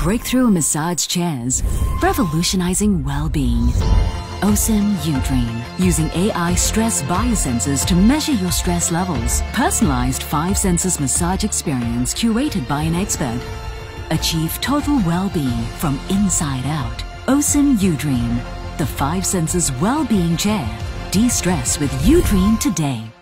breakthrough massage chairs, revolutionizing well-being. OSIM uDream, using AI stress biosensors to measure your stress levels. Personalized 5 senses massage experience curated by an expert. Achieve total well-being from inside out. OSIM uDream, the 5 senses well-being chair. De-stress with uDream today.